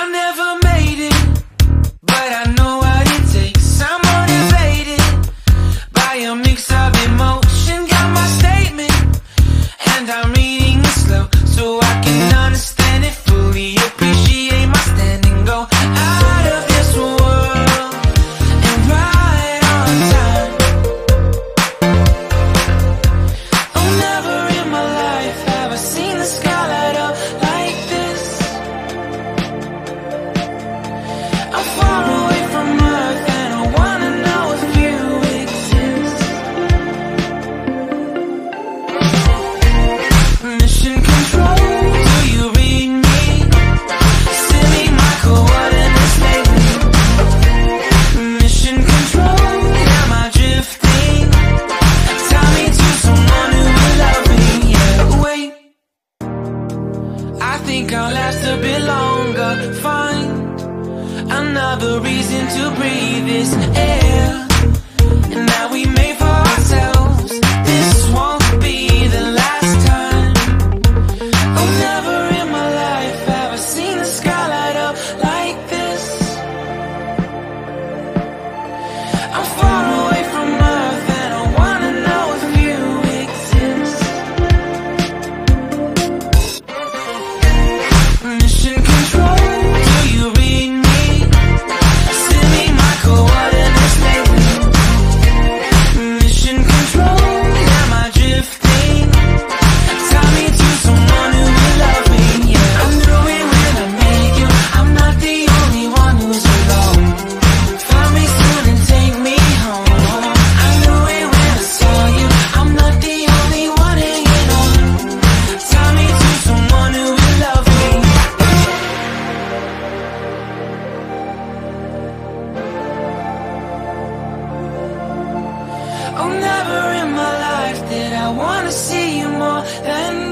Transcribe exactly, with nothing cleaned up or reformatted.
I never made it, but I know what it takes. I'm motivated by a mix of emotion. Got my statement, and I'm reading it slow so I can understand it fully. Appreciate my stand and go out of this world and right on time. Oh, never in my life have I seen the sky light up like this. I'm far away from Earth and I wanna know if you exist. Mission control, do you read me? Send me my coordinates lately. Mission control, am I drifting? Tie me to someone who will love me. Yeah, wait, I think I'll last a bit longer. Find another reason to breathe this air, and that we made for ourselves. This won't be the last time. Oh, never in my life have I seen the sky light up like this. I'm far away from Earth and I wanna know if you exist. Mission control, do you read me? Send me my coordinates lately. Mission control, am I drifting? Tie me to someone who will love me. Yeah, I knew it when I met you. I'm not the only one who's alone. Find me soon and take me home. I knew it when I saw you. I'm not the only one hanging on. Tie me to someone who will love me. Oh, never in my life did I wanna see you more than